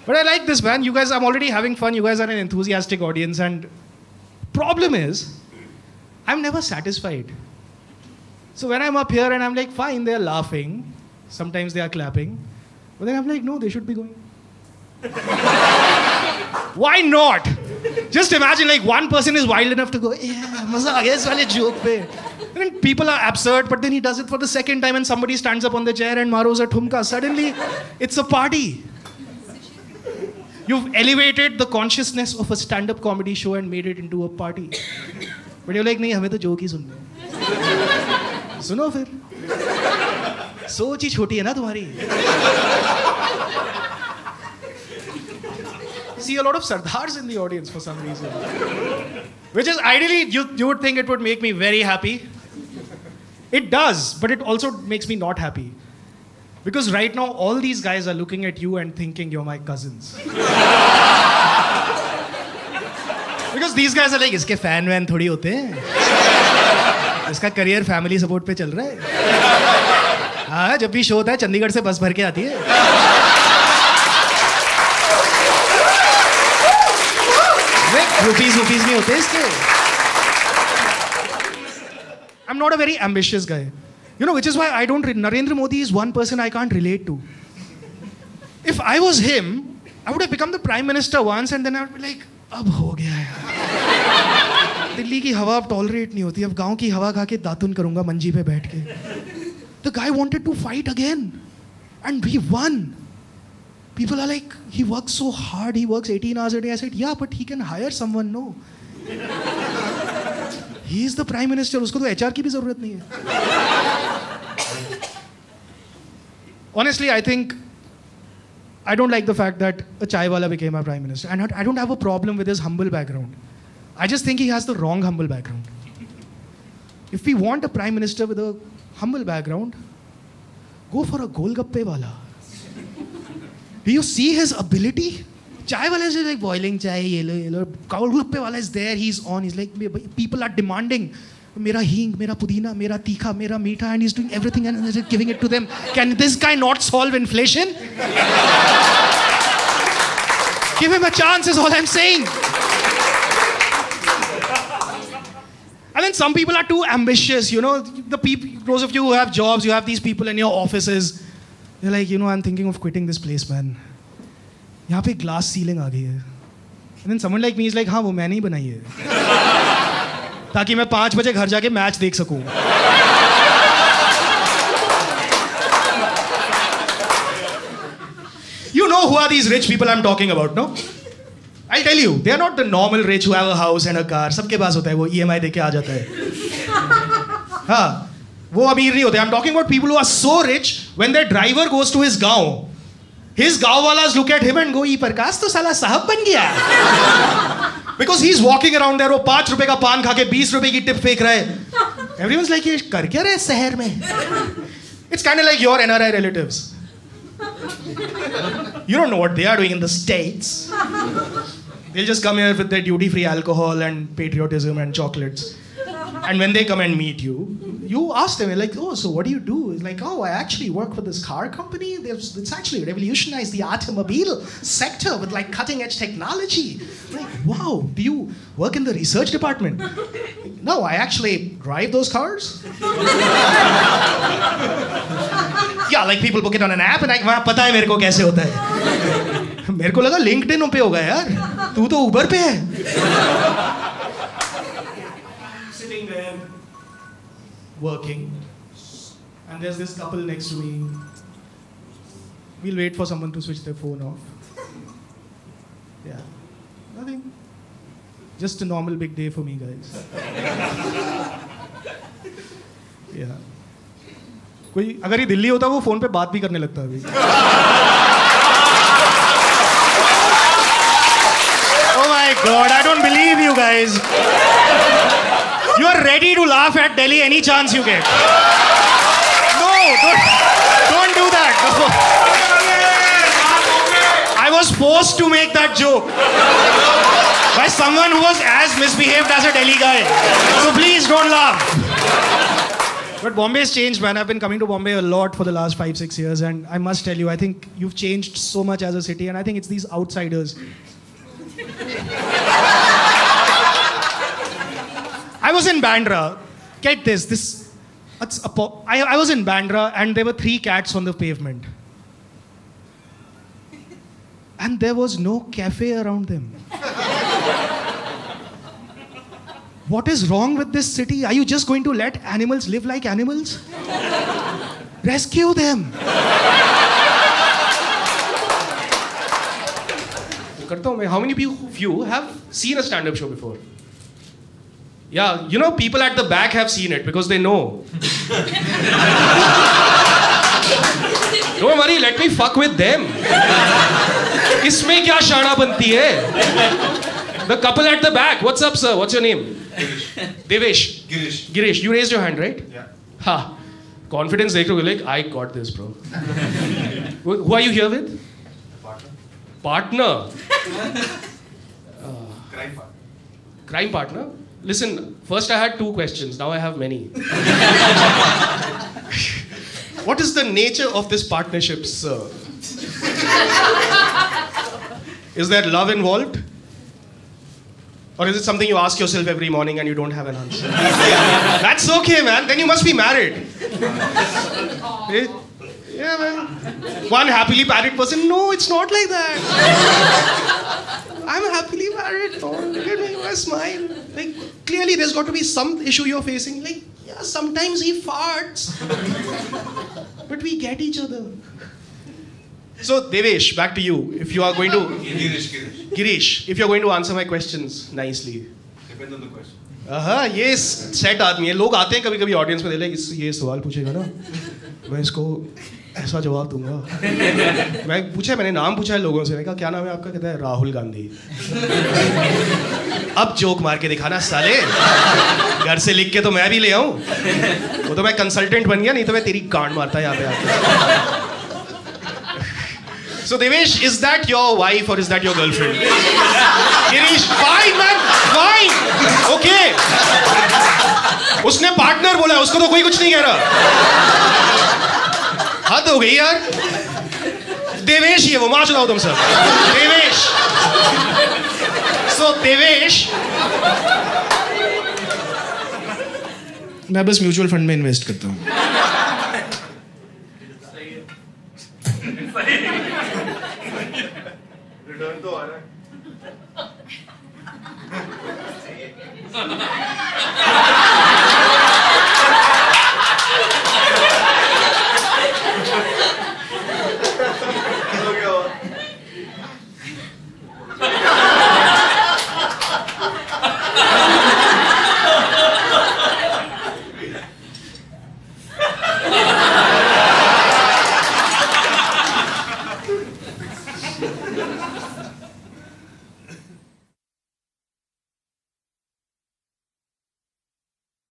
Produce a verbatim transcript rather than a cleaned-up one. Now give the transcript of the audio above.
But I like this, man. You guys, I'm already having fun. You guys are an enthusiastic audience. And problem is, I'm never satisfied. So when I'm up here and I'm like, fine, they're laughing. Sometimes they are clapping. But then I'm like, no, they should be going. Why not? Just imagine like one person is wild enough to go, yeah, maza aa gaya is wale joke pe. And then people are absurd, but then he does it for the second time and somebody stands up on the chair and maros a thumka. Suddenly, it's a party. You've elevated the consciousness of a stand-up comedy show and made it into a party. But you're like, nahi, hame to joke hi sunne. Suno fir. सोच ही छोटी है ना तुम्हारी. See a lot of Sardars in the audience for some reason. Which is ideally, you, you would think it would make me very happy. It does, but it also makes me not happy. Because right now, all these guys are looking at you and thinking you're my cousins. Because these guys are like, इसके fan वैन थोड़ी होते हैं. इसका career family support पे चल रहा है. हाँ, जब भी शो होता है चंडीगढ़ से बस भर के आती है. रुपीस रुपीस नहीं होते इसके. I'm not a very ambitious guy. You know, which is why I don't... Narendra Modi is one person I can't relate to. If I was him, I would have become the prime minister once and then I would be like, अब हो गया यार. दिल्ली की हवा अब tolerate नहीं होती. अब गांव की हवा खा के दातुन करूंगा मंजी पे बैठ के. The guy wanted to fight again. And we won. People are like, he works so hard, he works eighteen hours a day. I said, yeah, but he can hire someone, no. He is the prime minister, usko to H R ki bhi zarurat nahi hai. Honestly, I think, I don't like the fact that a chai wala became our prime minister. And I don't have a problem with his humble background. I just think he has the wrong humble background. If we want a prime minister with a humble background, go for a golgappe wala. Do you see his ability? Chai wala is like boiling chai, yellow, yellow. Golgappe wala is there, he's on. He's like, people are demanding, mera hing, mera pudina, mera tikha, mera meetha, and he's doing everything and he's giving it to them. Can this guy not solve inflation? Give him a chance is all I'm saying. And then some people are too ambitious, you know. The people, those of you who have jobs, you have these people in your offices. They're like, you know, I'm thinking of quitting this place, man. यहाँ पे glass ceiling आ गई है. And then someone like me is like, हाँ वो मैंने ही बनाई है. ताकि मैं पाँच बजे घर जाके मैच देख सकूँ. You know who are these rich people I'm talking about, no? I'll tell you, they are not the normal rich who have a house and a car. सबके पास होता है, वो E M I देके आ जाता है. हाँ, वो अमीर नहीं होते. I'm talking about people who are so rich, when their driver goes to his गाँव, his गाँव वाlas look at him and go, ये प्रकाश तो साला साहब बन गया. Because he's walking around there, वो पाँच रुपए का पान खा के बीस रुपए की टिप फेंक रहा है. Everyone's like, ये कर क्या रहे हैं शहर में? It's kind of like your N R I relatives. You don't know what they are doing in the States. They'll just come here with their duty-free alcohol and patriotism and chocolates. And when they come and meet you, you ask them, like, oh, so what do you do? It's like, oh, I actually work for this car company. There's, it's actually revolutionized the automobile sector with like cutting-edge technology. Like, wow, do you work in the research department? No, I actually drive those cars. Yeah, like people book it on an app and I, वहाँ पता है मेरे को कैसे होता है. मेरे को लगा LinkedIn पे होगा यार. तू तो Uber पे है. Sitting there, working, and there's this couple next to me. We'll wait for someone to switch their phone off. Yeah, nothing. Just a normal big day for me, guys. Yeah. कोई अगर ये दिल्ली होता वो phone पे बात भी करने लगता अभी. Oh my God, I don't believe you guys. You are ready to laugh at Delhi any chance you get. No, don't, don't do that. No. I was forced to make that joke by someone who was as misbehaved as a Delhi guy. So please don't laugh. But Bombay's changed, man. I've been coming to Bombay a lot for the last five, six years, and I must tell you, I think you've changed so much as a city, and I think it's these outsiders. I was in Bandra. Get this, this. It's a po- I, I was in Bandra, and there were three cats on the pavement. And there was no cafe around them. What is wrong with this city? Are you just going to let animals live like animals? Rescue them. How many of you have seen a stand-up show before? Yeah, you know, people at the back have seen it because they know. Don't worry, let me fuck with them. इसमें क्या शाना बनती है? The couple at the back. What's up, sir? What's your name? Devesh. Girish. Girish, you raised your hand, right? Yeah. Ha. Confidence dekh lo, like, I got this, bro. Who are you here with? Partner. Partner. Uh, Crime partner. Crime partner? Listen, first I had two questions, now I have many. What is the nature of this partnership, sir? Is there love involved? Or is it something you ask yourself every morning and you don't have an answer? That's okay, man. Then you must be married. Yeah, man. One happily married person. No, it's not like that. I'm happily married. Oh, look at me, I smile. Like, clearly there's got to be some issue you're facing. Like, yeah, sometimes he farts. But we get each other. So, Devesh, back to you. If you are going to... Girish, Girish. Girish, if you're going to answer my questions nicely. Depends on the question. हाँ ये set आदमी है लोग आते हैं कभी कभी audience में दे इस ये सवाल पूछेगा ना मैं इसको ऐसा जवाब दूंगा मैं पूछा मैंने नाम पूछा है लोगों से मैं कहा क्या नाम है आपका कहता है राहुल गांधी अब जोक मार के दिखाना साले घर से लिख के तो मैं भी ले आऊं वो तो मैं कंसल्टेंट बन गया नहीं तो मैं तेरी गांड मारता यहाँ पे आके So Devesh, is that your wife or is that your girlfriend? Girish, fine man, fine, okay. उसने पार्टनर बोला उसको तो कोई कुछ नहीं कह रहा. हद हो गई यार. देवेश ये वो मार चलाओ तुम सब. देवेश. So देवेश. मैं बस म्यूचुअल फंड में इन्वेस्ट करता हूँ. रिटर्न तो आ रहा है. हो गया वो.